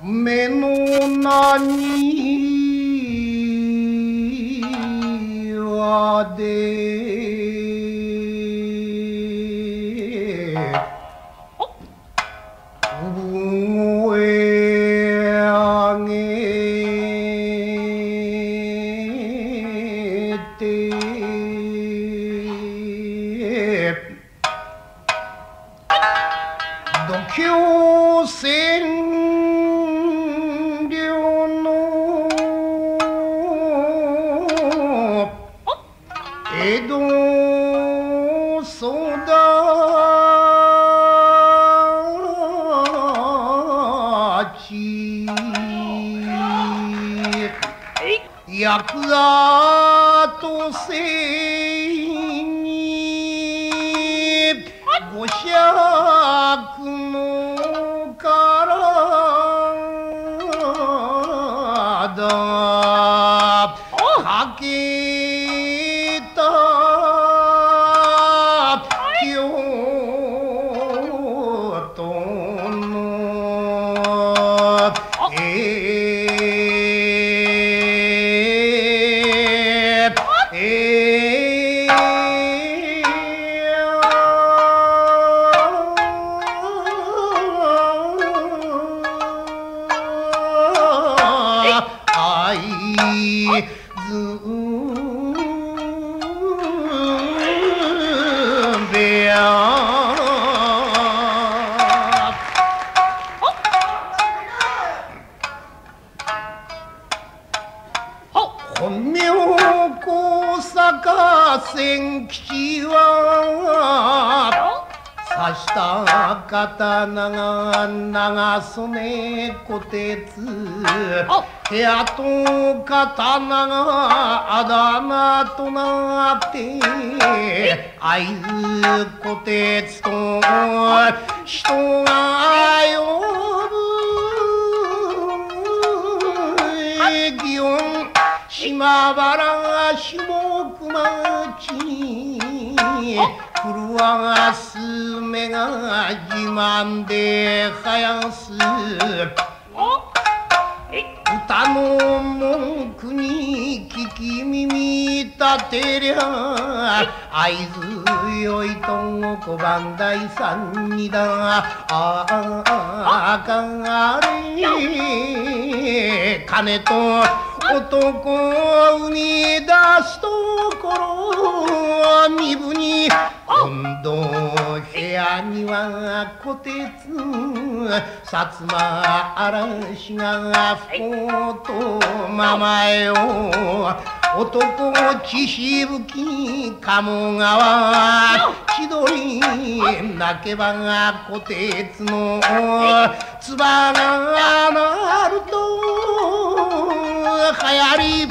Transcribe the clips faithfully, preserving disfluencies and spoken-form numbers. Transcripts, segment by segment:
目のなにわで覚え上げて度胸戦江戸育ちヤクザとせいにご酌の体かけ京都のえええあいずべや本名小坂千吉は刺した刀が長曽根虎鉄部屋と刀があだ名となって会津虎鉄と人が呼ぶ祇園島原下熊町震わす目が自慢ではやす歌の文句に聞き耳立てりゃ会津よいと小判台さんにだああかがれ金と男を生み出すところ身分に今度部屋には虎鉄薩摩嵐が不幸とままえを男血しぶき鴨川千鳥泣けばが虎鉄の唾が鳴るとはやり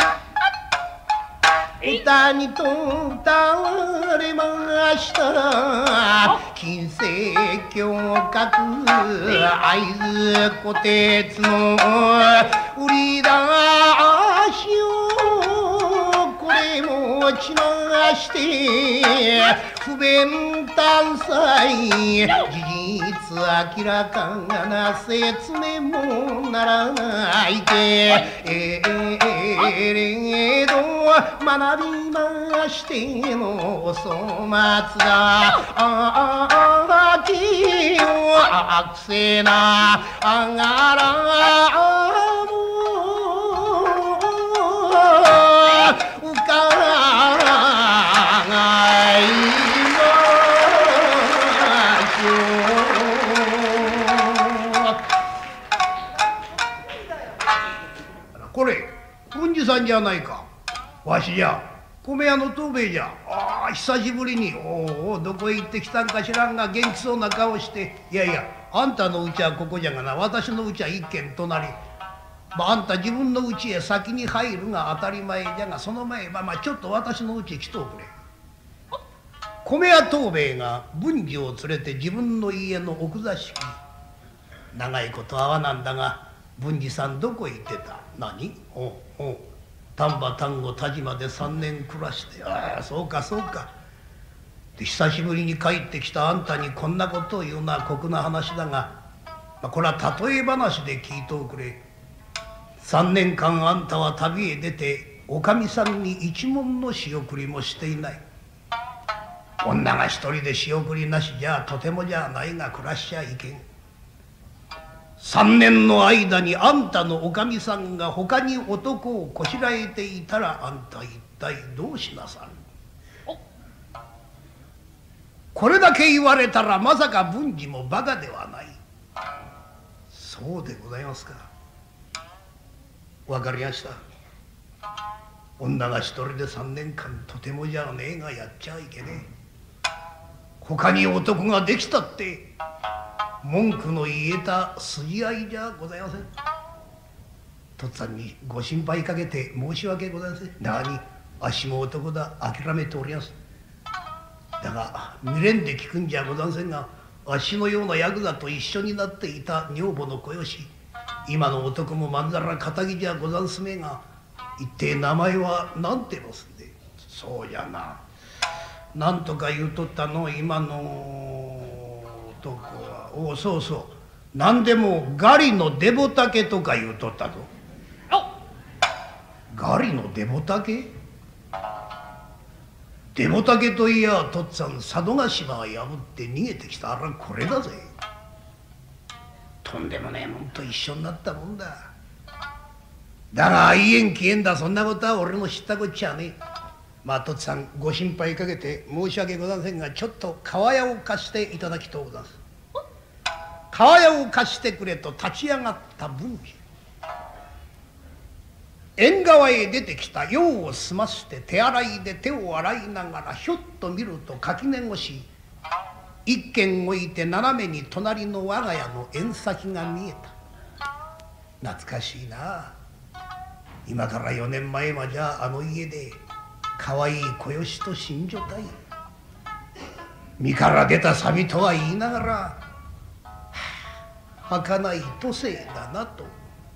歌にと歌われました金星胸郭会津虎鉄の売り出しをこれもちまして不便探査事実明らかな説明もならないでえれど学びましてのお粗末だああきを悪せなあがらもうかがいこれ文治さんじゃないか。わしじゃ米屋の藤兵衛じゃ。ああ久しぶりに。おおどこへ行ってきたんか知らんが元気そうな顔して。いやいやあんたのうちはここじゃがな私のうちは一軒隣。まあ、あんた自分のうちへ先に入るが当たり前じゃがその前はまあちょっと私のうちへ来とおくれ。米屋藤兵衛が文治を連れて自分の家の奥座敷長いこと会わなんだが文治さんどこへ行ってた。何おうおう丹波丹後田島でさんねん暮らしてああそうかそうかで久しぶりに帰ってきたあんたにこんなことを言うのは酷な話だがこれは例え話で聞いておくれ。三年間あんたは旅へ出ておかみさんに一文の仕送りもしていない。女が一人で仕送りなしじゃとてもじゃないが暮らしちゃいけん。三年の間にあんたのおかみさんが他に男をこしらえていたらあんた一体どうしなさる。これだけ言われたらまさか文治もバカではない。そうでございますか。わかりました。女が一人で三年間とてもじゃねえがやっちゃいけねえ。他に男ができたって文句の言えた筋合いじゃございません。とっつぁんにご心配かけて申し訳ございません。だがにあっしも男だ諦めております。だが未練で聞くんじゃござんせんが、あっしのようなヤクザと一緒になっていた女房の子よし、今の男もまんざら堅気じゃござんすめが、一体名前は何てますんで。そうじゃな、なんとか言うとったの今の男は。おお、そうそう、何でもガリのデボタケとか言うとったぞ。ガリのデボタケ？デボタケといやとっつぁん佐渡島を破って逃げてきたあらこれだぜ。とんでもねえもんと一緒になったもんだ。だがいいえん消えんだ、そんなことは俺の知ったこっちゃねえ。まあとっつぁんご心配かけて申し訳ございませんが、ちょっと川屋を貸していただきとうございます。川屋を貸してくれと立ち上がった文治、縁側へ出てきた用を済まして手洗いで手を洗いながらひょっと見ると垣根越し一軒置いて斜めに隣の我が家の縁先が見えた。懐かしいな。今からよねんまえまじゃあの家でかわいい子よしと寝所たい。身から出たサビとは言いながら、はあ、儚い都政だなと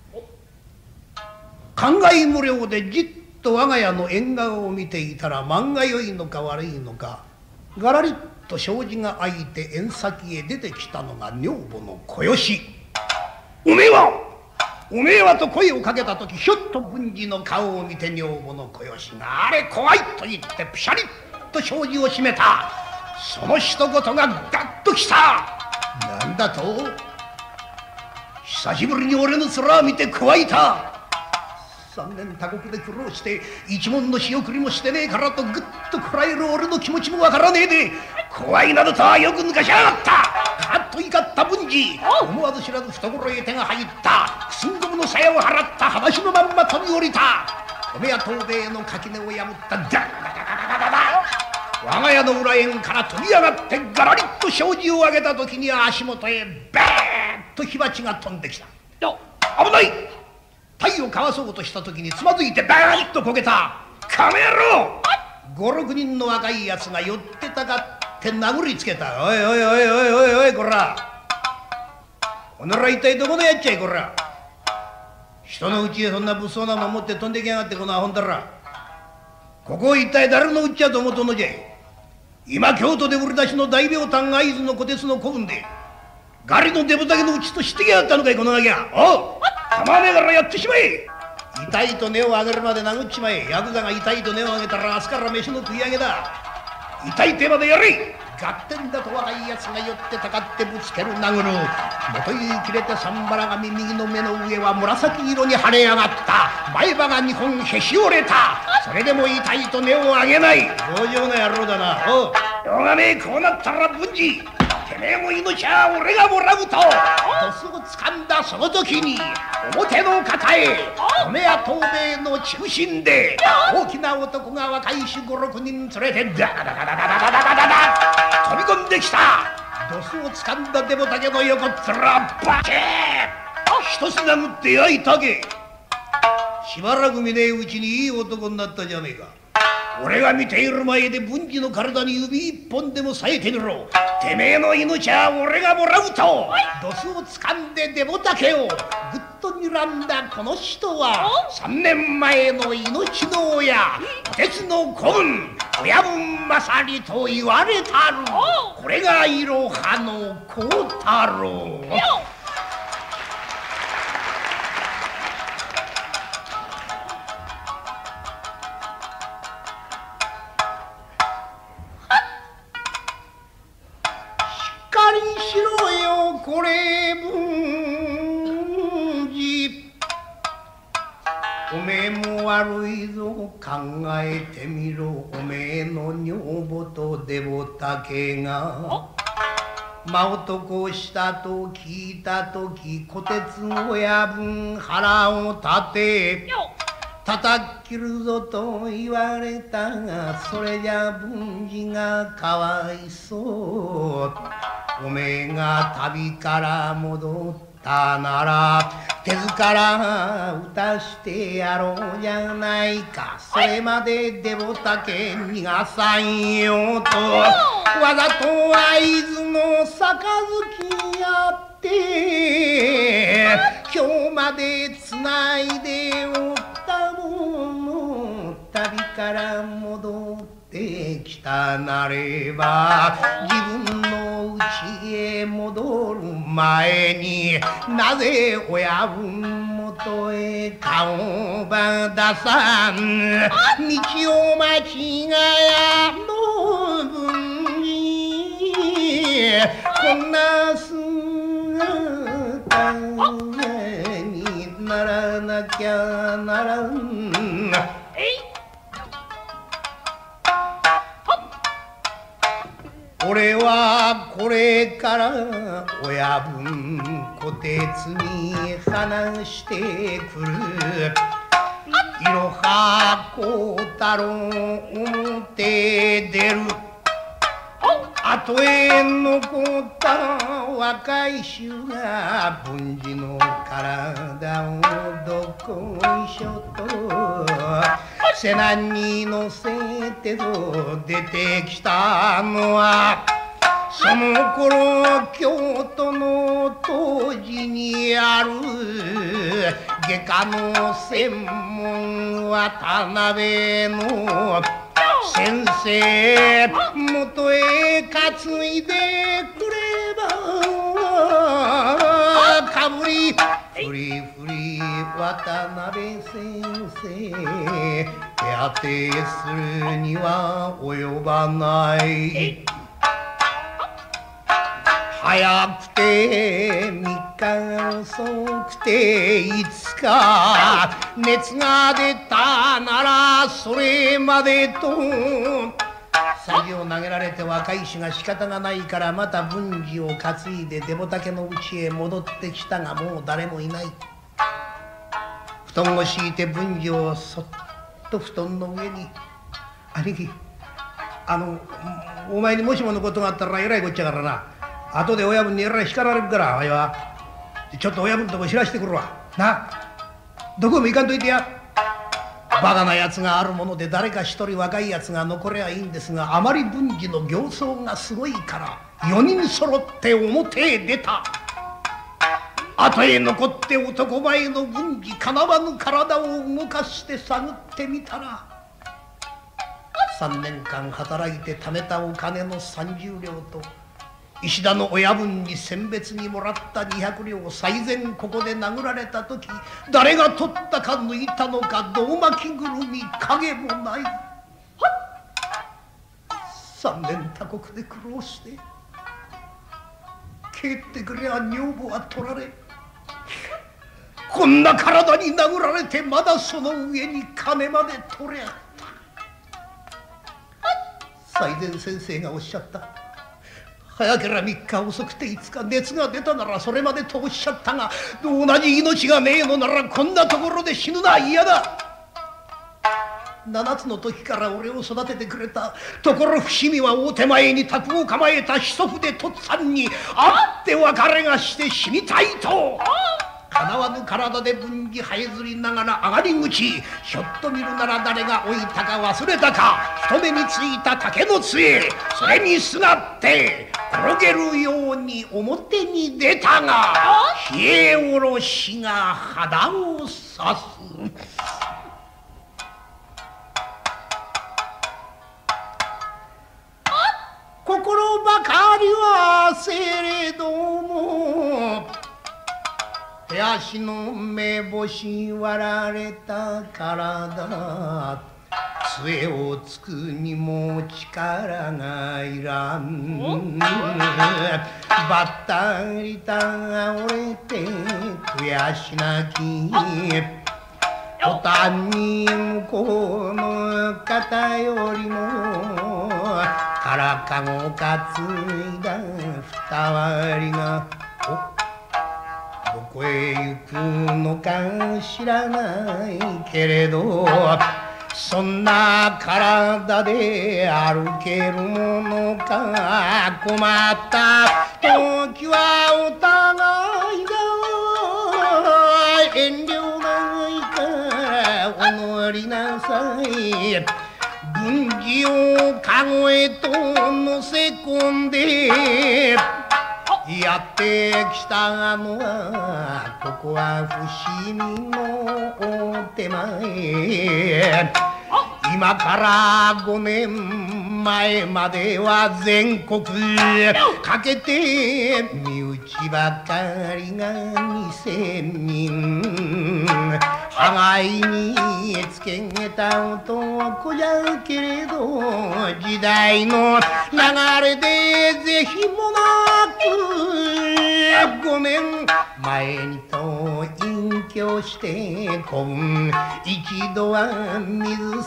考え無料でじっと我が家の縁側を見ていたら、漫画良いのか悪いのかがらりっと障子が開いて縁先へ出てきたのが女房の子よし。おめえはおめえはと声をかけた時、ひょっと文治の顔を見て女房の子よしがあれ怖いと言ってピシャリッと障子を閉めた。その一言がガッときた。なんだと、久しぶりに俺の面を見てくわいた。三年他国で苦労して一文の仕送りもしてねえからとぐっとこらえる俺の気持ちもわからねえで、怖いなどとはよく抜かしやがった。カッと怒った文治、思わず知らず懐へ手が入った。くすんどむの鞘を払った裸足のまんま飛び降りた。米屋藤兵衛の垣根を破った。ダダダダダダダ、我が家の裏縁から飛び上がってガラリッと障子を上げた時に足元へバーッと火鉢が飛んできた。危ない。体をかわそうとした時につまずいてバーッとこけた。カメ野郎、五六人の若いやつが寄ってたかって殴りつけた。おいおいおいおいおいおい、こらおなら一体どこでやっちゃい。こら人のうちへそんな物騒なもん持って飛んできやがって、このアホんだら。ここ一体誰のうちやと思うとんのじゃい。今京都で売り出しの大名炭会津の虎鉄の子分でガリのデブだけのうちとしてきやがったのかい、このガキは。おう、たまねえからやってしまえ。痛いと根を上げるまで殴っちまえ。ヤクザが痛いと根を上げたら明日から飯の食い上げだ。痛い手までやれ。合点だと若いやつが寄ってたかってぶつける殴る。元湯切れて三腹髪、右の目の上は紫色に腫れ上がった。前歯が二本へし折れた。それでも痛いと根を上げない。強情な野郎だな。おう、どうがねえ、こうなったら文治、てめえも命は俺がもらうと。とすぐ掴んだその時に表の方へ米屋藤兵衛の中心で大きな男が若い衆五六人連れてダダダダダダダダダダ飛び込んできた。ドスを掴んだデボタケの横っ面バチー一つ殴ってやいたけ。しばらく見ねえうちにいい男になったじゃねえか。俺が見ている前で文治の体に指一本でもさえてみろ。てめえの命は俺がもらうと。ドスを掴んでデボタケをぐっと睨んだこの人は三年前の命の親、虎鉄の子分親分勝利と言われたる。これがいろはの幸太郎。 おめえも悪いぞ考えてみろおめえの女房とデボタケが真男をしたと聞いたとき虎鉄親分腹を立て叩き切るぞと言われたがそれじゃ文治がかわいそうおめえが旅から戻ったなら手ずから打たしてやろうじゃないかそれまでデボタケ逃がさんよとわざと会津の杯やって今日までつないでおったもの旅から戻ってきたなれば自分の家へ戻る前になぜ親分元へ顔ば出さん道を間違えの分にこんな姿にならなきゃならん俺はこれから親分虎鉄に話してくるいろはこうたろ表出る後へ残った若い衆が文治の体をどこいしょと背中に乗せてと出てきたのはその頃京都の当時にある外科の専門渡辺の先生元へ担いでくればかぶりふりふり渡辺先生手当てするには及ばない早くてみっか遅くていつか熱が出たならそれまでと先を投げられて若い衆が仕方がないからまた文治を担いでデボタケの家へ戻ってきたがもう誰もいない布団を敷いて文治をそっと布団の上に兄貴あのお前にもしものことがあったらえらいこっちゃからな後で親分にえらい叱られるからわいはちょっと親分とこ知らしてくるわなどこも行かんといてやバカなやつがあるもので誰か一人若いやつが残りゃいいんですがあまり文治の形相がすごいからよにん揃って表へ出た後へ残って男前の文治かなわぬ体を動かして探ってみたらさんねんかん働いて貯めたお金のさんじゅうりょうと石田の親分に餞別にもらったにひゃくりょうを最前ここで殴られた時誰が取ったか抜いたのか胴巻きぐるみ影もないさんねん他国で苦労して帰ってくれゃ女房は取られこんな体に殴られてまだその上に金まで取れゃ最前先生がおっしゃった早ければみっか遅くていつか熱が出たならそれまでとおっしゃったが同じ命がねえのならこんなところで死ぬのは嫌だななつの時から俺を育ててくれたところ伏見は大手前に宅を構えた子祖父でとっつぁんに会って別れがして死にたいとかなわぬ体で文治這いずりながら上がり口ひょっと見るなら誰が置いたか忘れたか人目についた竹の杖それにすがって転げるように表に出たが冷えおろしが肌を刺す心ばかりはせれども手足の目星割られた体杖をつくにも力がいらんばったり倒れて悔し泣き途端に向こうの方よりもからかご担いだ二割がどこへ行くのか知らないけれどそんな体で歩けるものか困った時はお互いが遠慮ないからお乗りなさい文治をかごへと乗せ込んでやってきたのはここは伏見のお手前今からごねんまえまでは全国かけて身内ばかりがにせんにん羽交いにつけた男じゃけれど時代の流れで是非もなくごねんまえにと隠居して子分一度は水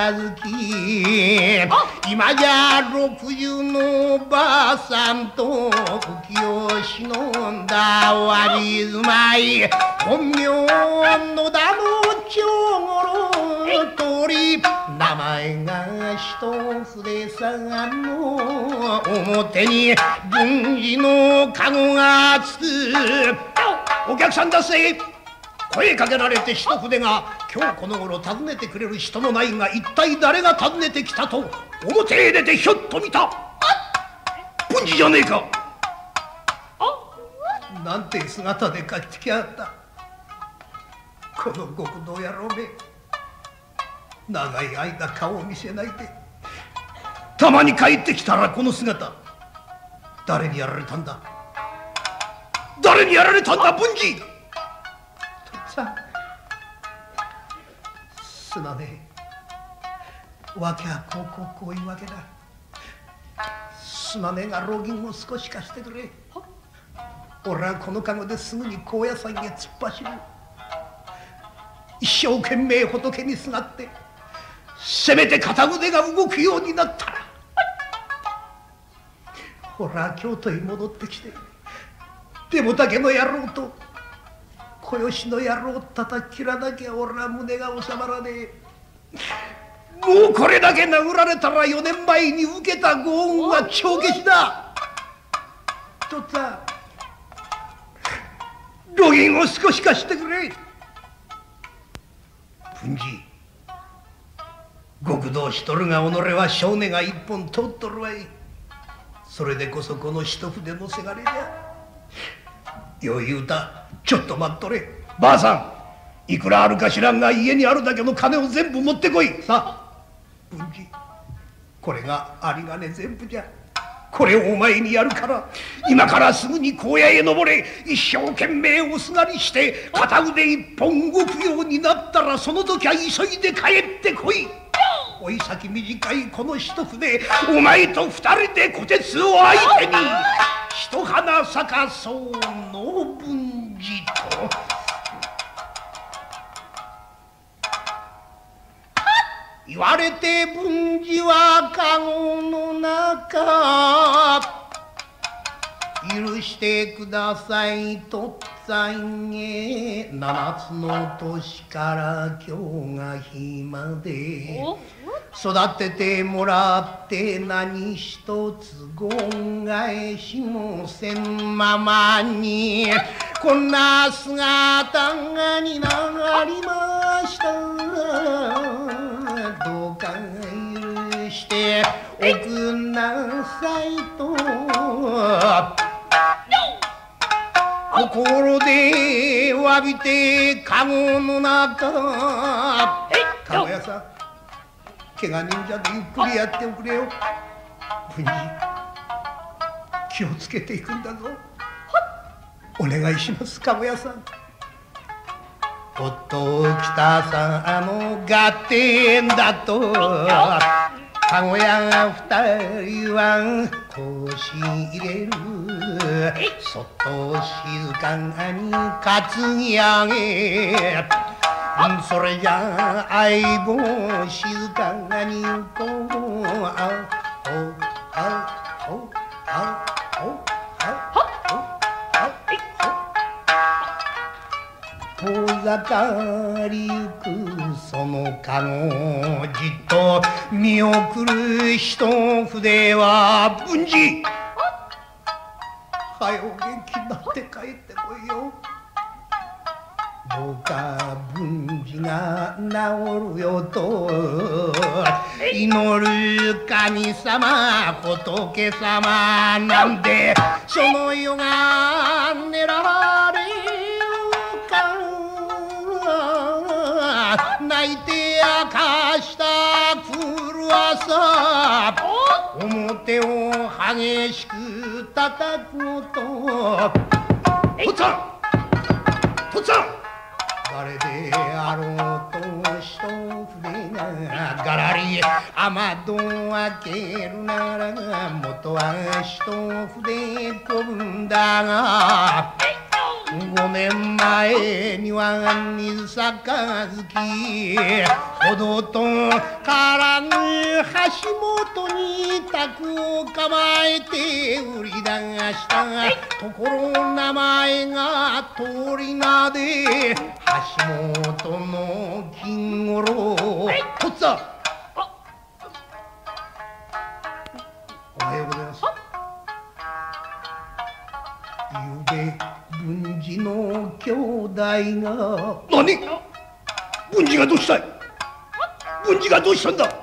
杯今じゃろくじゅうのおばあさんと浮きを忍んだ割り住まい本名野田の長五郎通り名前が一筆さんの表に文治のかごがつくお客さんだせ声かけられて一筆が今日この頃訪ねてくれる人もないが一体誰が訪ねてきたと表へ出てひょっと見た文治じゃねえかなんて姿で帰ってきやがったこの極道野郎め長い間顔を見せないでたまに帰ってきたらこの姿誰にやられたんだ誰にやられたんだ文治さあすまねえわけはこうこうこういうわけだすまねえが浪銀を少し貸してくれ俺はこのかごですぐに高野山へ突っ走る一生懸命仏にすがってせめて片腕が動くようになったら俺は京都へ戻ってきてでも竹の野郎と小吉の野郎を叩き切らなきゃ俺は胸が収まらねえもうこれだけ殴られたらよねんまえに受けたご恩は帳消しだとっつぁん路銀を少し貸してくれ文治極道しとるが己は性根が一本通っとるわいそれでこそこの一筆のせがれじゃよう言うたちょっと待っとればあさんいくらあるか知らんが家にあるだけの金を全部持ってこいさあ文治これが有り金全部じゃこれをお前にやるから今からすぐに荒野へ登れ一生懸命おすがりして片腕一本動くようになったらその時は急いで帰ってこい追い先短いこの一筆お前と二人で虎鉄を相手に一花咲かそうの文治と言われて文治はかごの中許してくださいとっつぁんへ七つの年から今日が日まで育ててもらって何一つご恩返しもせんままにこんな姿がになりましたどうか許しておくんなさいと心で詫びてかごの中かご屋さん怪我人じゃでゆっくりやっておくれよ文治気をつけていくんだぞお願いしますかご屋さんおっと北さんの合点だとかご屋が二人はこし入れるそっと静かに担ぎ上げそれじゃ相棒静かに行こう。あおあおあお遠ざかりゆくそのかごじっと見送る一筆は文治。はよ元気になって帰ってこいよ。どうか文治が治るよと祈る神様仏様なんでその世が狙われ泣いて明かした来る朝表を激しく叩く音。とっつぁんとっつぁん誰であろうと一筆ががらり雨戸を開けるなら元は一筆飛ぶんだが五年前には水杯ほどとからぬ橋本に宅を構えて売り出したところ名前が通り名で橋本の金五郎。とっつぁんおはようございます。ゆうべ文治の兄弟が。何？文治がどうしたい？文治がどうしたんだ？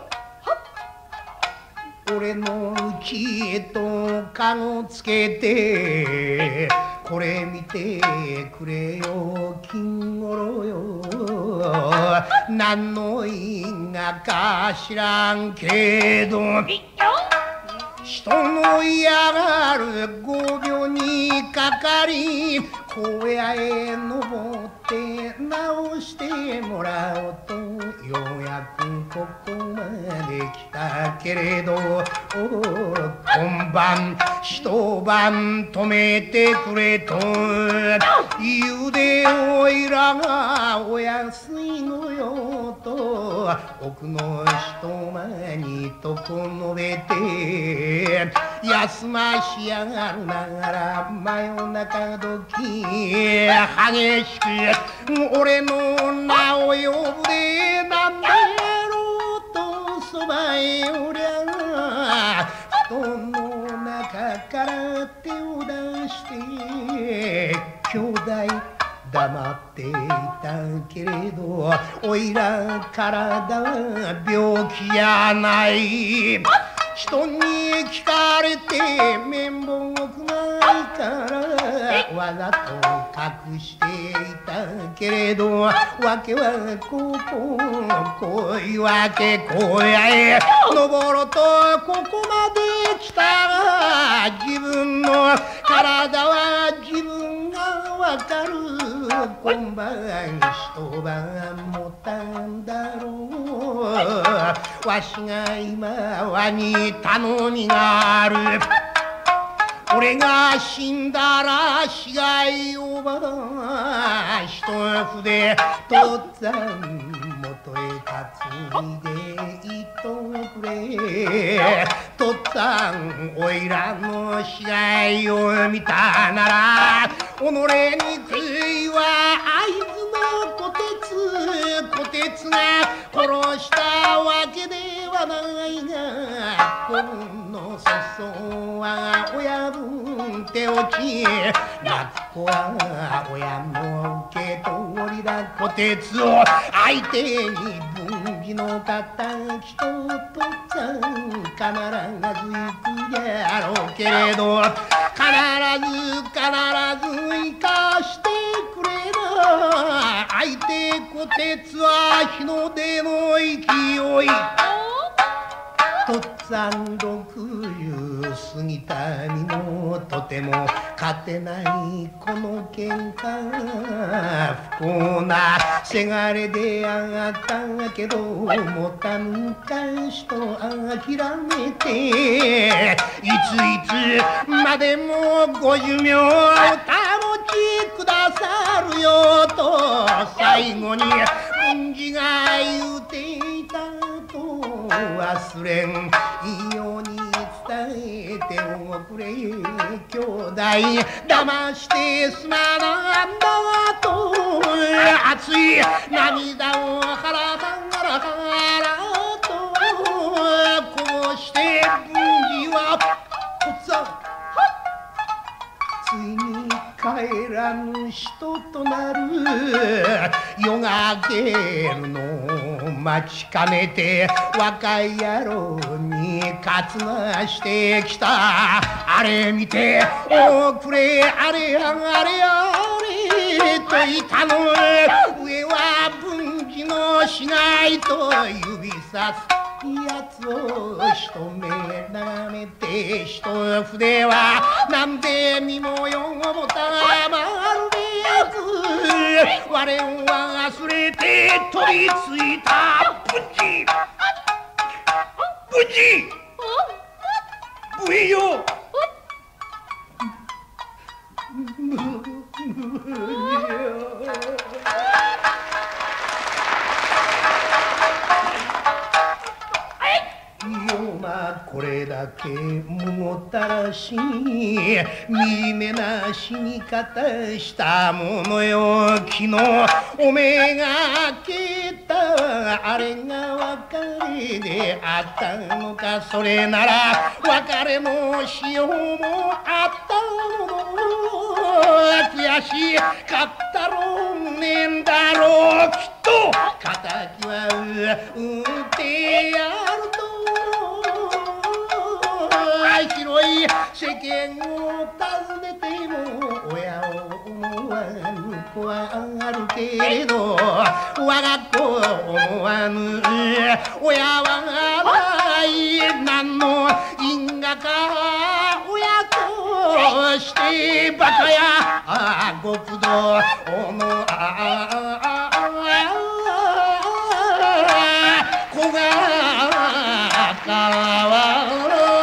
俺の家へとかごつけてこれ見てくれよ金五郎よ。何の因果か知らんけど人の嫌がるご病にかかり荒野へ登って直してもらおうとようやくここまで来たけれど今晩一晩泊めてくれと言うでおいらがお安いのよと奥の人前にとこ述べて休ましやがるながら真夜中時激しく俺の名を呼ぶでなんでやろうとそばへおりゃ布団の中から手を出して兄弟黙っていたけれどおいら体は病気じゃない人に聞かれて面目ないからわざと隠していたけれどわけはこここういうわけこうやへ登ろうとここまで来たが自分の体は自分がわかる今晩一晩もたんだろうわしが今はに頼みがある俺が死んだら死骸をば一筆とっつぁん元へ担いでいとくれとっつぁんおいらの死骸を見たなら己に悔いは会津の虎鉄虎鉄が殺したわけではないが子分の裾は親分手落ち泣く子は親の受け取りだ虎鉄を相手に文治の敵ととっつぁん必ず行くであろうけれど必ず必ず生かしてくれな相手虎鉄は日の出の勢いとっつぁんろくじゅう過ぎた身もとても勝てないこの喧嘩不幸なせがれであがったけどもたぬかしと諦めていついつまでもご寿命お保ちくださるよと最後に文治が言うていたと忘れんように伝えておくれ兄弟騙してすまなんだと熱い涙をハラハラハラとこうして文治はこっさんついに帰らぬ人となる夜が明けるのを待ちかねて若い野郎にかつなしてきたあれ見ておくれあれあれあれと言ったの上は文治の死骸と指さすやつを一目眺めて一筆はなんで身もよもたまるべく我を忘れて飛びついた文治文治武衛よこれだけむごたらしい見目なしに方したものよ昨日おめえがけたあれが別れであったのかそれなら別れのしようもあったの悔しかったろうねんだろうきっと敵は打ってやると広い世間を訪ねても親を思わぬ子はあるけれど我が子を思わぬ親はない何の因果か親としてバカや極道のあ子がかわ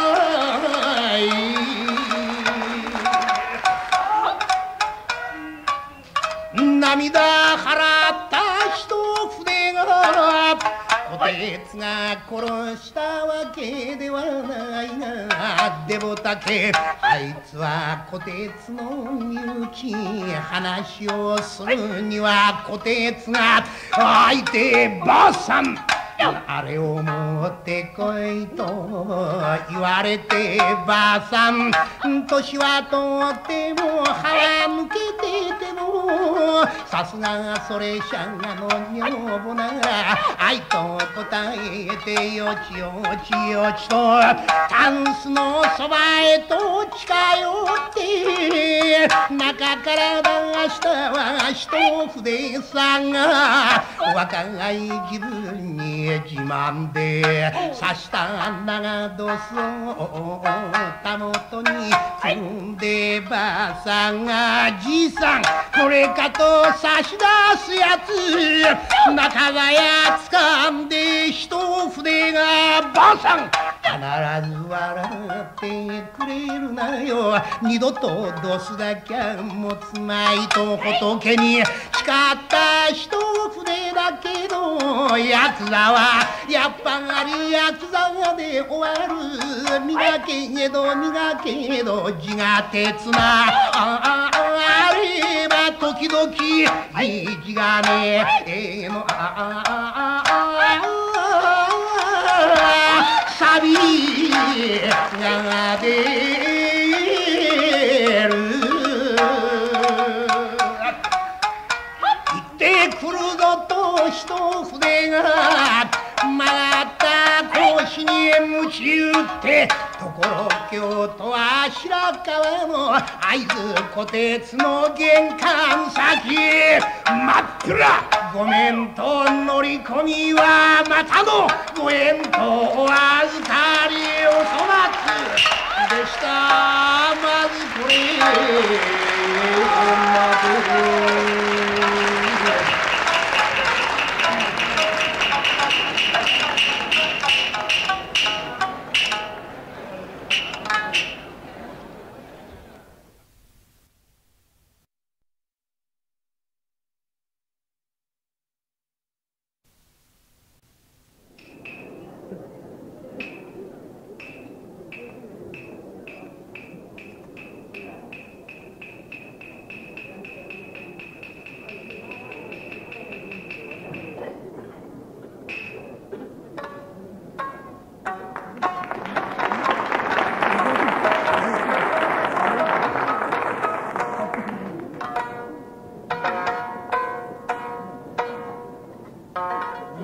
涙払った一筆がこてつが殺したわけではないがでもたけあいつはこてつの身内話をするにはこてつが相手ばあさんあれを持ってこいと言われてばあさん年はとっても腹抜けててもさすがそれしゃがの女房なら愛と答えてよちよちよちとタンスのそばへと近寄って中から出したは一筆さんが若い自分に自慢で刺した長ドスをたもとに踏んでばあさんがじいさんこれかと差し出すやつ中がやつかんで一筆がばあさん必ず笑ってくれるなよ二度とドスだけは持つまいと仏に誓った一筆だけどヤクザはやっぱりヤクザで終わる磨けど磨けど字が鉄なあれば時々いい字がねえのあサビが出る行ってくるぞと一筆が曲がった腰に鞭打ってところ京都は白川の会津虎鉄の玄関先真っ暗ごめんと乗り込みはまたのご縁とお預かりお粗末でしたまずこれ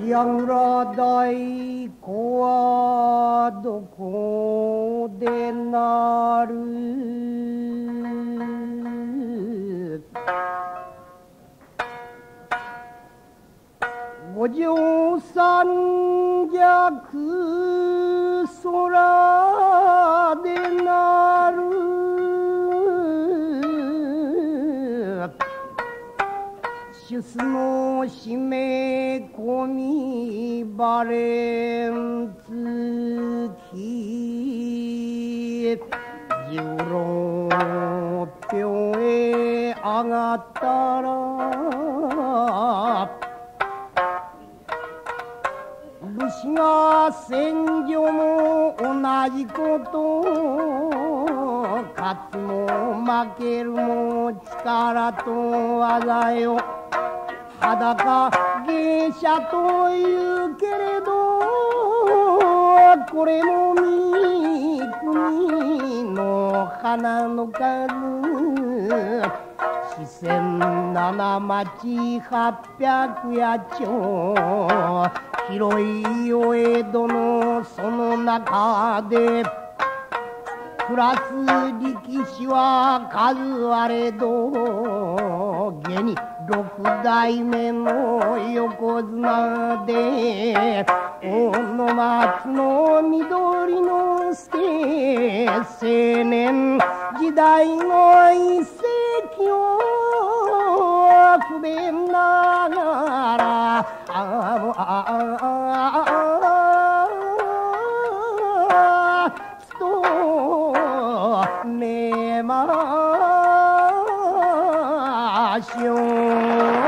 櫓太鼓はどこで鳴る。五条三尺空で鳴る。出須の締め込みバレン月十六票へ上がったら武士が戦場も同じこと勝つも負けるも力と技よ裸芸者というけれどこれも三国の花の数四千七町八百八町広いお江戸のその中で暮らす力士は数あれど下に六代目の横綱で大野松の緑の助青年時代の一世紀を不便ながらああああとめましょう。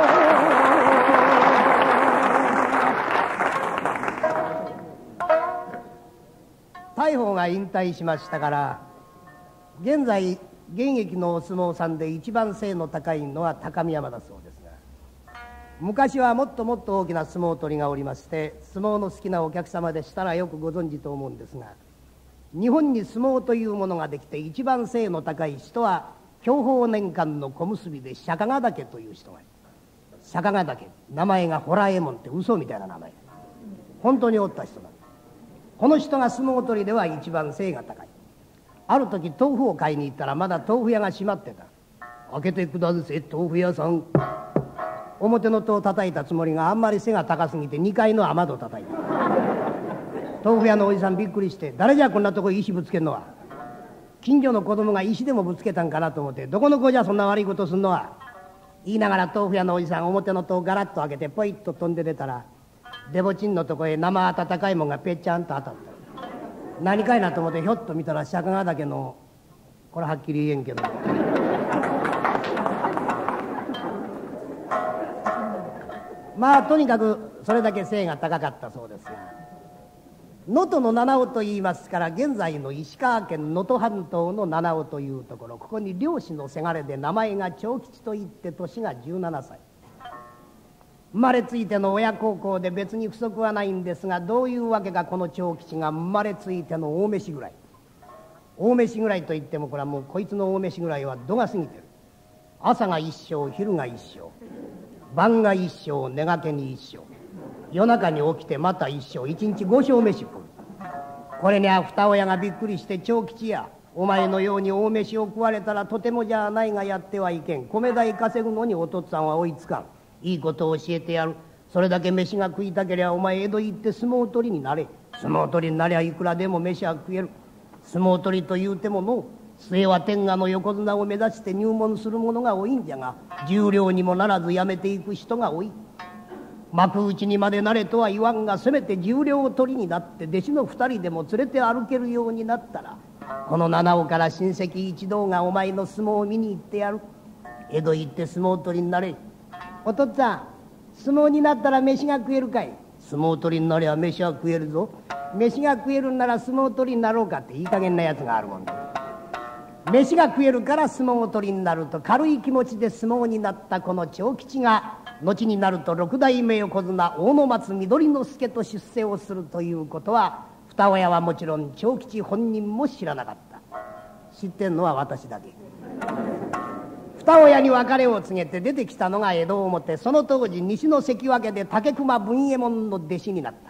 大鵬が引退しましたから現在現役のお相撲さんで一番背の高いのは高見山だそうですが、昔はもっともっと大きな相撲取りがおりまして相撲の好きなお客様でしたらよくご存知と思うんですが、日本に相撲というものができて一番背の高い人は享保年間の小結で釈迦岳という人がいる。釈迦岳、名前がホラエモンって嘘みたいな名前、本当におった人なんです。この人が相撲取りでは一番背が高い。ある時豆腐を買いに行ったらまだ豆腐屋が閉まってた。開けてください豆腐屋さん。表の戸を叩いたつもりがあんまり背が高すぎてにかいの雨戸を叩いた。豆腐屋のおじさんびっくりして、誰じゃこんなとこ石ぶつけんのは。近所の子供が石でもぶつけたんかなと思って、どこの子じゃそんな悪いことすんのは。言いながら豆腐屋のおじさん表の戸をガラッと開けてポイッと飛んで出たら、デボチンのとこへ生温かいもんがぺっちゃんと当たった。何かいなと思ってひょっと見たら釈迦岳の、これはっきり言えんけどまあとにかくそれだけ背が高かったそうですが、能登の七尾と言いますから現在の石川県能登半島の七尾というところ、ここに漁師のせがれで名前が長吉といって年がじゅうななさい、生まれついての親孝行で別に不足はないんですが、どういうわけかこの長吉が生まれついての大飯ぐらい、大飯ぐらいといってもこれはもうこいつの大飯ぐらいは度が過ぎてる。朝が一升、昼が一升、晩が一升、寝がけに一升、夜中に起きてまた一升、一日五升飯食う。これには二親がびっくりして、長吉やお前のように大飯を食われたらとてもじゃないがやってはいけん。米代稼ぐのにお父っつぁんは追いつかん。いいことを教えてやる。それだけ飯が食いたけりゃお前江戸行って相撲取りになれ。相撲取りになりゃいくらでも飯は食える。相撲取りというてもの末は天下の横綱を目指して入門する者が多いんじゃが、十両にもならずやめていく人が多い。幕内にまでなれとは言わんが、せめて十両取りになって弟子の二人でも連れて歩けるようになったら、この七尾から親戚一同がお前の相撲を見に行ってやる。江戸行って相撲取りになれ。お父っつぁん、相撲になったら飯が食えるかい。相撲取りになりゃ飯は食えるぞ。飯が食えるんなら相撲取りになろうかっていい加減なやつがあるもんで、飯が食えるから相撲取りになると軽い気持ちで相撲になったこの長吉が、後になると六代目横綱大野松緑之助と出世をするということは、二親はもちろん長吉本人も知らなかった。知ってんのは私だけ。 二親に別れを告げて出てきたのが江戸表。その当時西の関脇で竹熊文右衛門の弟子になった。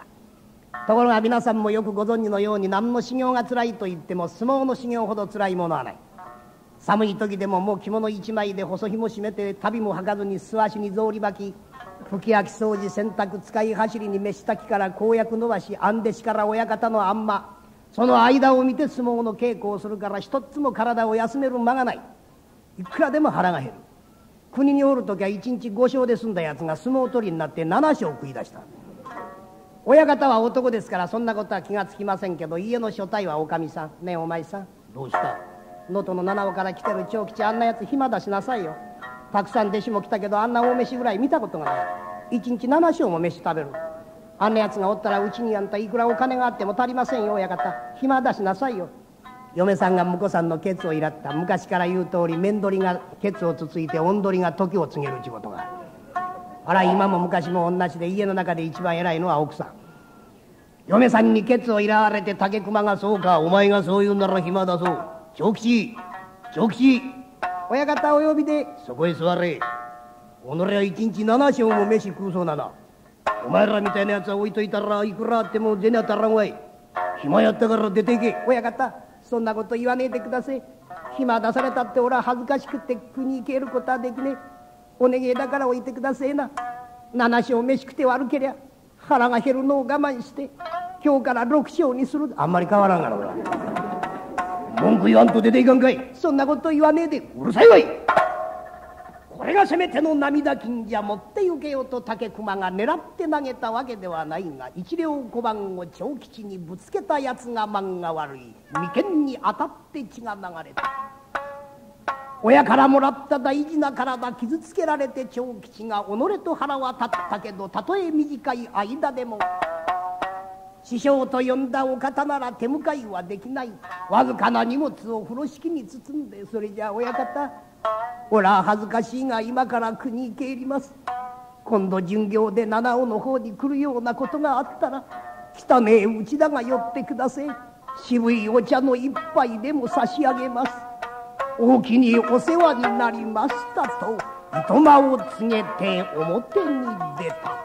ところが皆さんもよくご存知のように、何の修行がつらいと言っても相撲の修行ほどつらいものはない。寒い時でももう着物一枚で細紐締めて、旅も履かずに素足に草履履き、拭き焼き掃除洗濯使い走りに飯炊きから公約伸ばし、あん弟子から親方のあんま、その間を見て相撲の稽古をするから、一つも体を休める間がない。いくらでも腹が減る。国におる時は一日ご勝で済んだやつが相撲取りになってなな勝食い出した。親方は男ですからそんなことは気がつきませんけど、家の所帯はおかみさん。ねえお前さん、どうした？能登の七尾から来てる長吉、あんなやつ暇出しなさいよ。たくさん弟子も来たけど、あんな大飯ぐらい見たことがない。一日七勝も飯食べる。あんなやつがおったらうちにあんたいくらお金があっても足りませんよ親方。暇出しなさいよ。嫁さんが婿さんのケツをいらった。昔から言う通り、面取りがケツをつついて、音取りが時を告げるちことがあら、今も昔も同じで、家の中で一番偉いのは奥さん。嫁さんにケツをいらわれて、竹熊がそうか、お前がそう言うなら暇だそう。長吉、長吉、親方お呼びで。そこへ座れ。己は一日七勝も飯食うそうだな。お前らみたいなやつは置いといたらいくらあっても銭当たらんわい。暇やったから出ていけ。親方そんなこと言わねえでください。暇出されたって俺は恥ずかしくって国行けることはできねえ。お願いだから置いてくださいな。七勝飯食って悪けりゃ腹が減るのを我慢して今日から六勝にする。あんまり変わらんから俺は。文句言わんと出ていかんかい。そんなこと言わねえで。うるさいわい。これがせめての涙金じゃ。持って行けよと竹熊が狙って投げたわけではないが、一両小判を長吉にぶつけたやつが漫画悪い。眉間に当たって血が流れた。親からもらった大事な体傷つけられて、長吉が己と腹は立ったけど、たとえ短い間でも師匠と呼んだお方なら手向かいはできない。わずかな荷物を風呂敷に包んで、それじゃあ親方おら恥ずかしいが今から国に帰ります。今度巡業で七尾の方に来るようなことがあったら、汚ねえ内田が寄ってください。渋いお茶の一杯でも差し上げます。大きにお世話になりましたと糸間を告げて表に出た。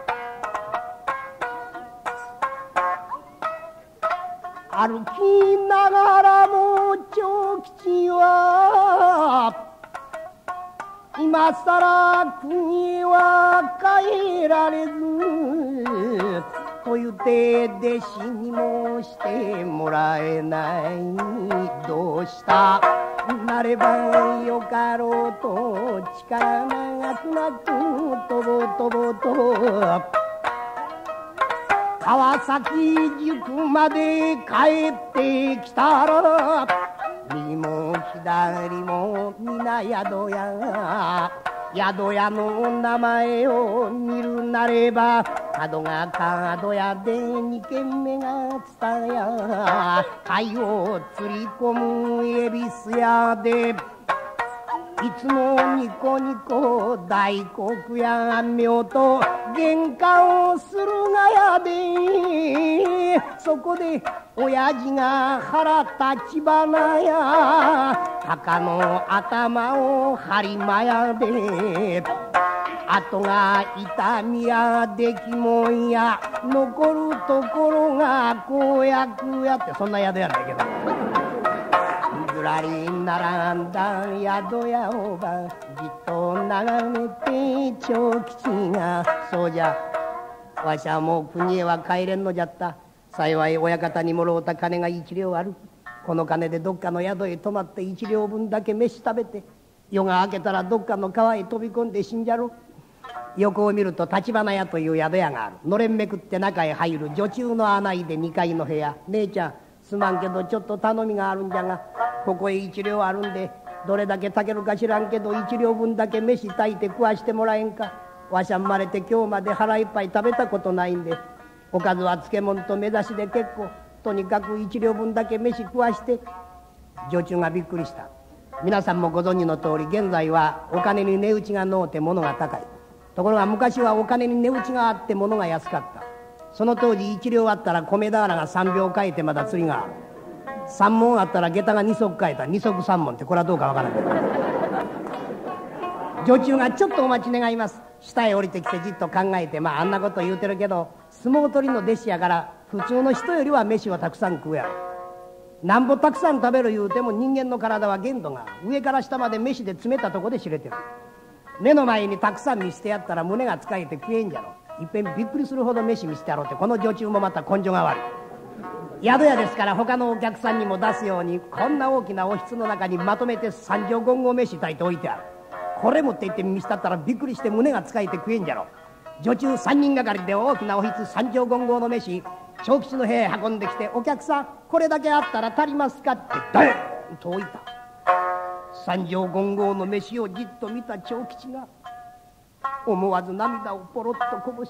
歩きながらも長吉は今さら国は帰られずと言って弟子にもしてもらえない。どうしたなればよかろうと力がくなくとぼとぼと川崎宿まで帰ってきたら、右も左も皆宿屋。宿屋の名前を見るなれば、角が角屋で二軒目が蔦屋。貝を釣り込む恵比寿屋で、いつもニコニコ大黒屋妙と喧嘩をするがやで、そこで親父が腹立ち花や鷹の頭を張りまやで、後が痛みやできもんや残るところが公約やって、そんな宿やないけどずらり並んだ宿屋をばじっと眺めて長吉が、そうじゃわしゃもう国へは帰れんのじゃった。幸い親方にもろうた金が一両ある。この金でどっかの宿へ泊まって一両分だけ飯食べて、夜が明けたらどっかの川へ飛び込んで死んじゃろ。横を見ると立花屋という宿屋がある。のれんめくって中へ入る女中の穴井でにかいの部屋。姉ちゃんすまんけどちょっと頼みがあるんじゃが、ここへ一両あるんでどれだけ炊けるか知らんけど一両分だけ飯炊いて食わしてもらえんか。わしゃ生まれて今日まで腹いっぱい食べたことないんで、おかずは漬物と目指しで結構。とにかく一両分だけ飯食わして。女中がびっくりした。皆さんもご存知の通り現在はお金に値打ちがのうて物が高い。ところが昔はお金に値打ちがあって物が安かった。その当時一両あったら米俵が三両買えてまだ釣りがある。三文あったら下駄が二足買えた。二足三文ってこれはどうかわからない。 女中がちょっとお待ち願います。下へ降りてきてじっと考えて、まああんなこと言うてるけど相撲取りの弟子やから普通の人よりは飯はたくさん食うやろ。なんぼたくさん食べる言うても人間の体は限度が上から下まで飯で詰めたとこで知れてる。目の前にたくさん見してやったら胸が使えて食えんじゃろ。いっぺんびっくりするほど飯見してやろうって。この女中もまた根性が悪い。宿屋ですから他のお客さんにも出すようにこんな大きなおひつの中にまとめて三畳ゴンゴ飯炊いておいてある。これ持って行って見したったらびっくりして胸が使えて食えんじゃろ。女中三人がかりで大きなおひつ三畳ゴンゴの飯長吉の部屋へ運んできて、お客さんこれだけあったら足りますかってダーンと置いた。三畳ゴンゴの飯をじっと見た長吉が思わず涙をポロッとこぼして、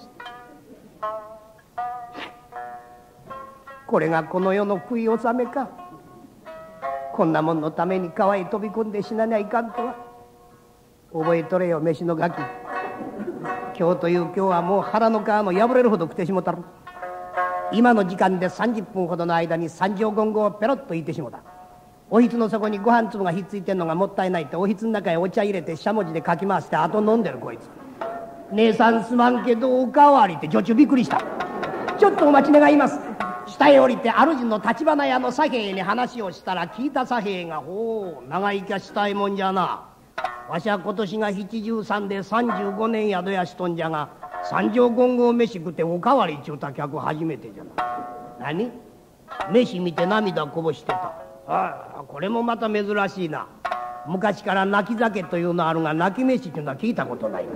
これがこの世の食い納めか。こんなもんのために川へ飛び込んで死なにゃいかんとは。覚えとれよ飯のガキ。今日という今日はもう腹の皮の破れるほど食ってしもたる。今の時間でさんじゅっぷんほどの間に三畳ゴンゴをペロッといってしもた。おひつの底にご飯粒がひっついてんのがもったいないっておひつの中へお茶入れてしゃもじでかき回してあと飲んでるこいつ。姉さんすまんけどおかわりって女中びっくりした。ちょっとお待ち願います。下へ降りて主の立花屋の左兵衛に話をしたら、聞いた左兵衛が「ほう長生きはしたいもんじゃな。わしは今年が七十三でさんじゅうごねん宿屋しとんじゃが、三畳ゴンゴ飯食っておかわりちゅうた客初めてじゃな。何？飯見て涙こぼしてた。ああ、これもまた珍しいな。昔から泣き酒というのあるが泣き飯っていうのは聞いたことないな。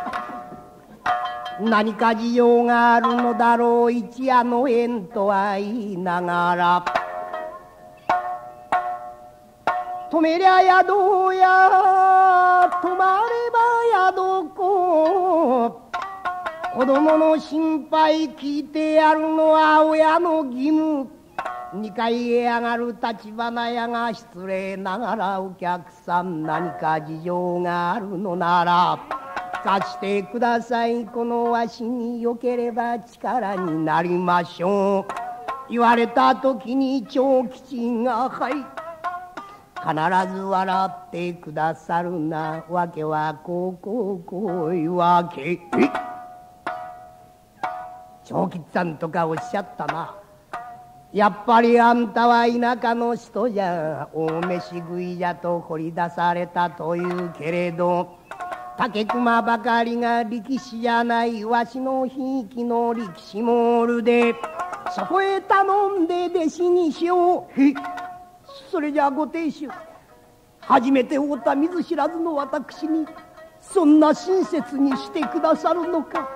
何か事情があるのだろう一夜の縁とは言いながら、止めりゃ宿や止まれば宿子、子供の心配聞いてやるのは親の義務。二階へ上がる立花屋が失礼ながら、お客さん何か事情があるのなら貸してください。このわしによければ力になりましょう。言われた時に長吉がはい必ず笑ってくださるな。わけはこうこうこういうわけ。え長吉さんとかおっしゃったな。やっぱりあんたは田舎の人じゃ。大飯食いじゃと掘り出されたというけれど、竹熊ばかりが力士じゃない。わしのひいきの力士もおるで、そこへ頼んで弟子にしよう。えそれじゃあご亭主、初めて会うた見ず知らずの私にそんな親切にしてくださるのか。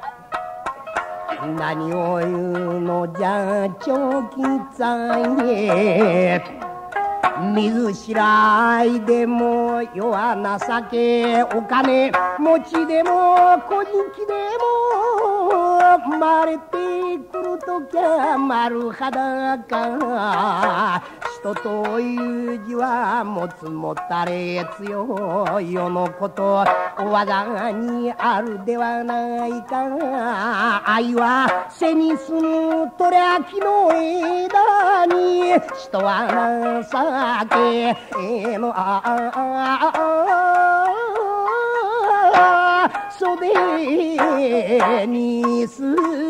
何を言うのじゃ長吉さんへ。見ず知らいでも世は情け、お金持ちでも小じきでも生まれてくるときゃ丸裸。人という字は持つ持たれ強い世のこと技にあるではないか。愛は背に住むとりゃ木の枝に、人は情けのああ袖に住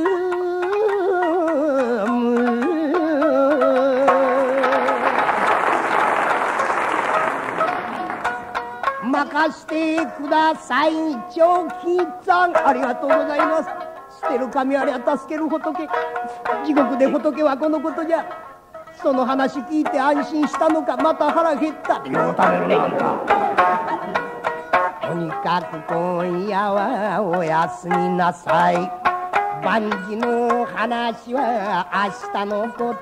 む。任してください長吉さん。ありがとうございます。捨てる神ありゃ助ける仏。地獄で仏はこのことじゃ。その話聞いて安心したのか、また腹減った。よう食べるねあんた。とにかく今夜はおやすみなさい。万事の話は明日のこと。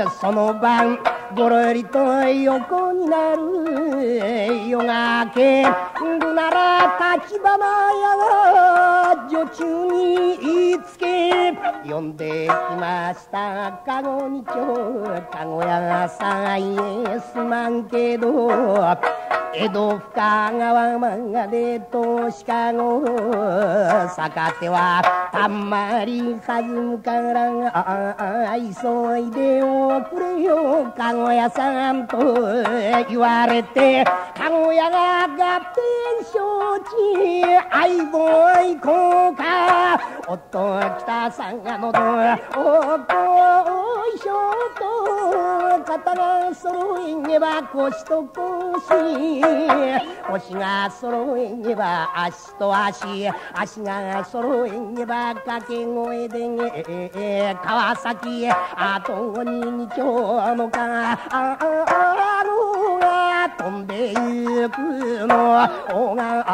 その晩ごろりと横になる夜が明けるなら、立花屋が女中に言いつけ呼んできました。かごにちょかご屋さんへすまんけど、 江戸深川までと鹿子逆手はたんまり弾むからあ急いでおくれよかご屋さんと言われてかご屋が合点承知相棒行こうかおっと北さんがのどおっとおいしょと肩が揃えねば腰と腰腰が揃えねば足と足足が揃えねば掛け声でね川崎あとに二丁のかあのが飛んでゆくのおが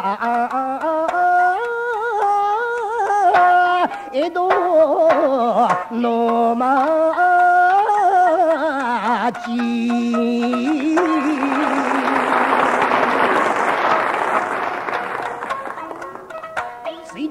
江戸の町着い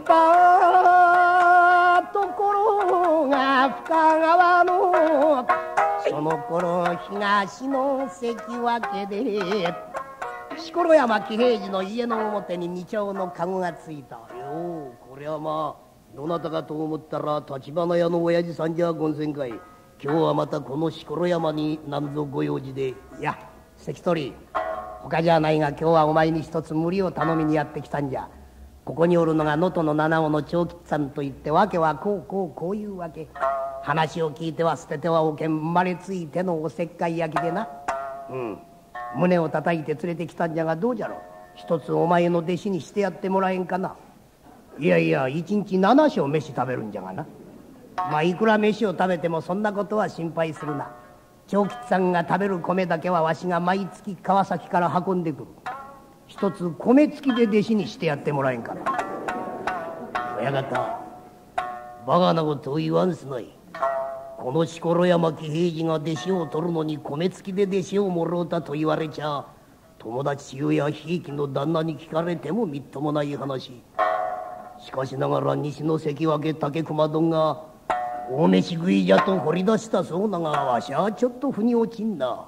たところが深川のその頃東の関脇で錣山喜平次の家の表に二丁の籠がついたよ。これはまあどなたかと思ったら橘屋の親父さんじゃごんせんかい。今日はまたこの錣山に何ぞご用事で。いや関取他じゃないが今日はお前に一つ無理を頼みにやってきたんじゃ。ここにおるのが能登の七尾の長吉さんといってわけはこうこうこういうわけ。話を聞いては捨ててはおけん生まれついてのおせっかい焼きでな。うん胸を叩いて連れてきたんじゃがどうじゃろう。一つお前の弟子にしてやってもらえんかな。いやいや一日七升飯食べるんじゃがな。まあいくら飯を食べてもそんなことは心配するな。長吉さんが食べる米だけはわしが毎月川崎から運んでくる。一つ米付きで弟子にしてやってもらえんかな。親方バカなことを言わんすない。この錣山喜平次が弟子を取るのに米付きで弟子をもろうたと言われちゃ友達ゆやひいきの旦那に聞かれてもみっともない話。しかしながら西の関脇竹熊丼が大飯食いじゃと掘り出したそうだがわしはちょっと腑に落ちんな。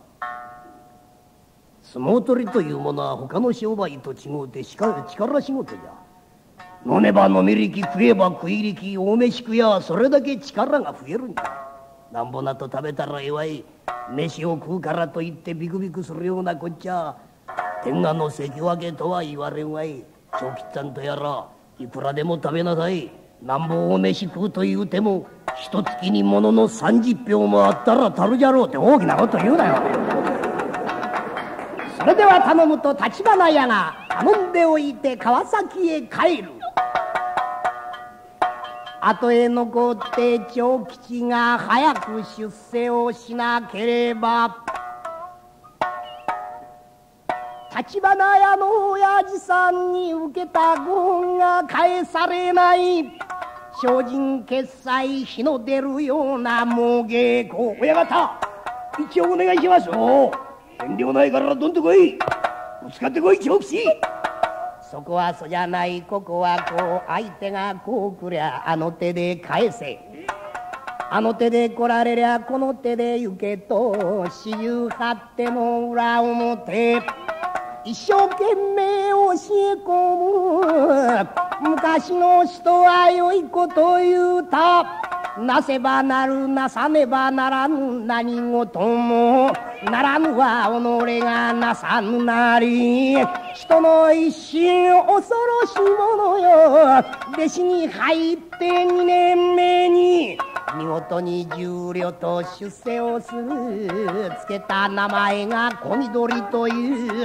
相撲取りというものは他の商売と違うて力仕事じゃ。飲めば飲み力食えば食い力大飯食やそれだけ力が増えるんだ。なんぼなと食べたらえわい飯を食うからといってビクビクするようなこっちゃ天下の関脇とは言われんわい。長吉さんとやらいくらでも食べなさい。なんぼ大飯食うと言うても一月にもののさんじゅっぴょうもあったら足るじゃろうって大きなこと言うなよ。それでは頼むと橘屋が頼んでおいて川崎へ帰る。後へ残って長吉が早く出世をしなければ橘屋の親父さんに受けたご恩が返されない。精進決済日の出るようなもげこ親方一応お願いしますよ。遠慮ないからどんとこい。ぶつかってこい長吉。そこはそじゃないここはこう相手がこうくりゃあの手で返せ。あの手で来られりゃこの手で行けと四十八手の裏表一生懸命教え込む。昔の人は良いこと言うた。なせばなるなさねばならぬ何事もならぬは己がなさぬなり。人の一心恐ろしいものよ。弟子に入って二年目に見事に十両と出世をする。つけた名前が小緑という。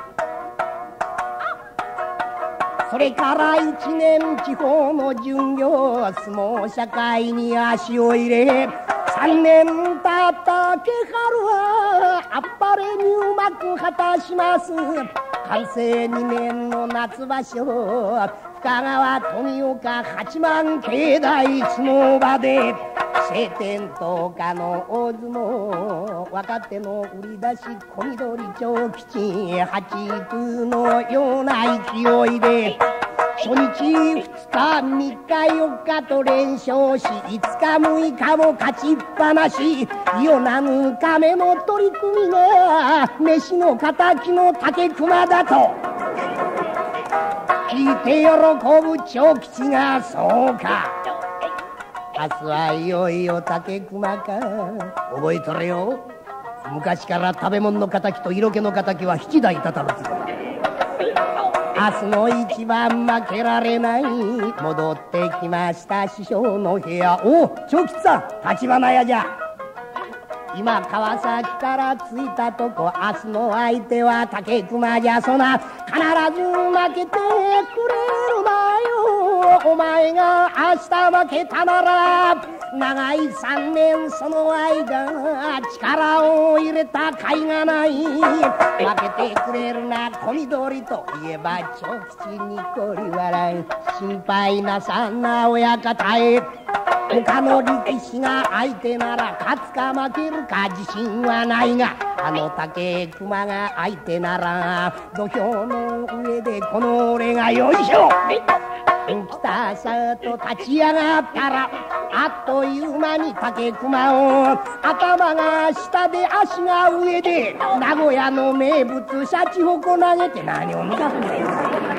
それから一年地方の巡業相撲社会に足を入れ三年経った毛春はあっぱれにうまく果たします。完成二年の夏場所深川富岡八幡境内相撲場で晴天十日の大相撲若手の売り出し小緑長吉八九のような勢いで初日二日三日四日と連勝し五日六日も勝ちっぱなしよなぬ亀の取り組みが飯の敵の竹熊だと聞いて喜ぶ長吉がそうか明日はいよいよ竹熊か覚えとれよ昔から食べ物の敵と色気の敵は七代たたるつもり明日の一番負けられない戻ってきました師匠の部屋お長吉さん立花屋じゃ今川崎から着いたとこ明日の相手は竹熊じゃそな必ず負けてくれるなよお前が明日負けたなら長い三年その間力を入れた甲斐がない負けてくれるな小緑といえば長吉にこり笑い心配なさんな親方へ他の力士が相手なら勝つか負けるか自信はないがあの竹熊が相手なら土俵の上でこの俺がよいしょ来たさと立ち上がったらあっという間に竹熊を頭が下で足が上で名古屋の名物シャチホコ投げて何を抜かすんだよ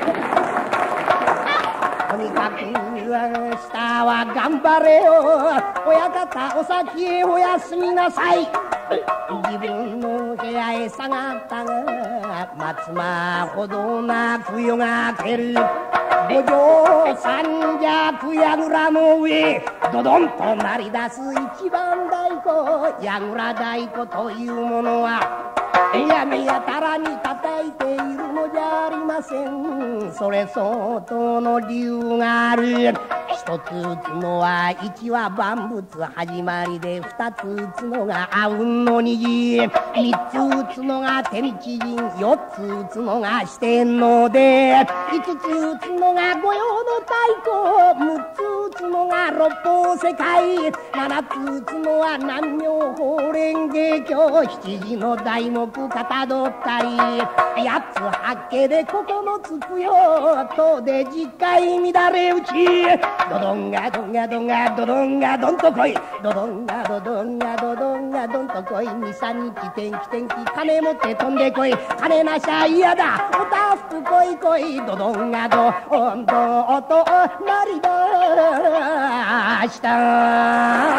とにかく下は頑張れよ親方お先へおやすみなさい自分の部屋へ下がったが松間ほどなく夜が明ける五条三尺櫓の上ドドンと鳴り出す一番太鼓櫓太鼓というものはむやみやたらに叩いているのじゃありませんそれ相当の理由がある一つ打つのは一は万物始まりで二つ打つのがあうんの虹三つ打つのが天地人四つ打つのが四天王で五つ打つのが御用の太鼓六つ打つのが六方世界七つ打つのは南明法蓮華経七時の題目かたどったり八つ八景で九つ供養とで十回乱れ打ちドドンがドンがドンがドドンがドンと来いドドンがドドンがドドンがドンと来い二三日天気天気金持って飛んでこい金なしゃ嫌だおたふく来い来いドドンがドンドとなりだした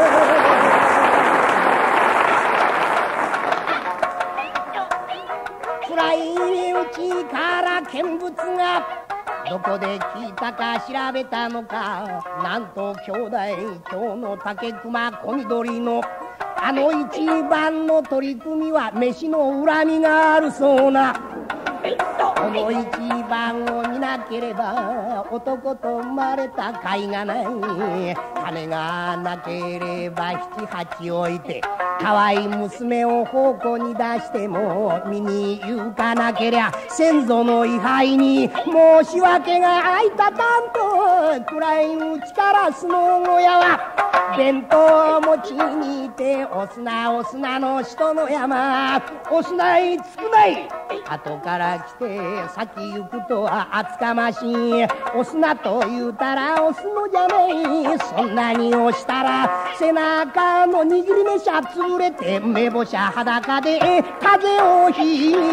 暗いうちから見物がどこで聞いたか調べたのかなんと兄弟今日の竹熊小緑のあの一番の取り組みは飯の恨みがあるそうなこの一番を見なければ男と生まれた甲斐がない金がなければ七八置いて可愛い娘を奉公に出しても見に行かなけりゃ先祖の位牌に申し訳が開いたたんと暗いうちから相撲小屋は弁当持ちにいてお砂お砂の人の山お砂い少ない後から来て先行くとは厚かましいお砂と言うたらお相撲じゃないそんなに押したら背中の握り飯は潰れて目星は裸で風をひく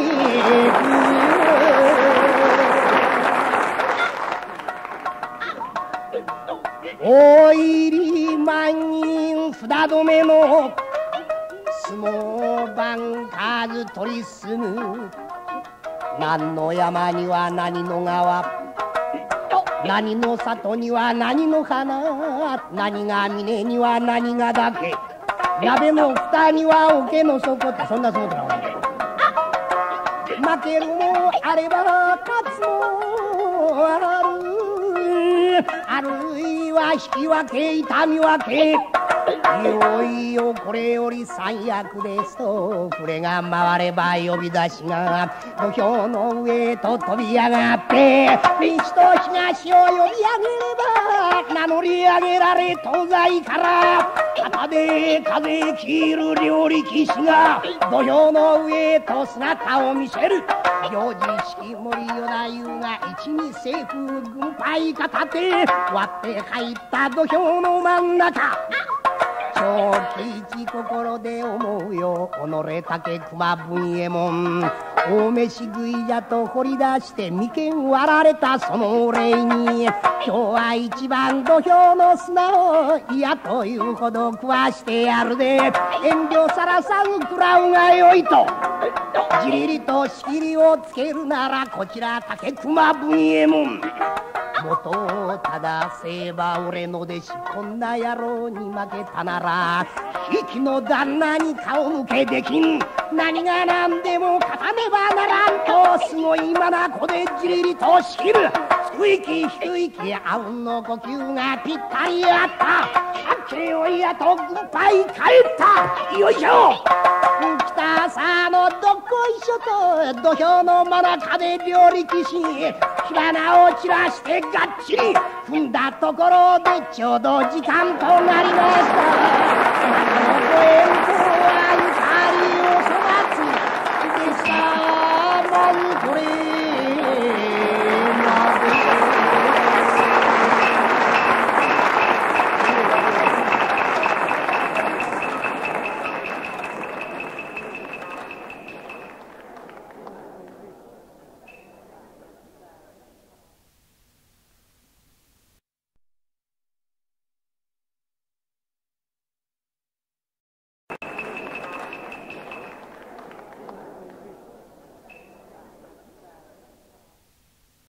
大入り万人札止めの相撲番数取り進む何の山には何の川何の里には何の花何が峰には何が岳鍋の蓋には桶の底ってそんなそうだな負けるもあれば勝つもあるあるいは引き分け痛み分けいよいよこれより三役ですと触れが回れば呼び出しが土俵の上へと飛び上がって西と東を呼び上げれば名乗り上げられ東西から肩で風切る両力士が土俵の上へと姿を見せる。行司式守与太夫が一二政府軍配片手割って入った土俵の真ん中。長期一心で思うよ己竹熊文右衛門大飯食いじゃと掘り出して眉間割られたそのお礼に今日は一番土俵の砂を嫌というほど食わしてやるで遠慮さらさず食らうがよいとじりりと仕切りをつけるならこちら竹熊文右衛門元を正せば俺の弟子こんな野郎に負けたならひいきの旦那に顔向けできん何が何でも勝たねばならんとすごい眼でじりりと仕切る。一息一息あうんの呼吸がぴったりあった八景をやと軍配帰ったよいしょ北さのどっこいしょと土俵の真中で両力士火花を散らしてがっちり踏んだところでちょうど時間となりました。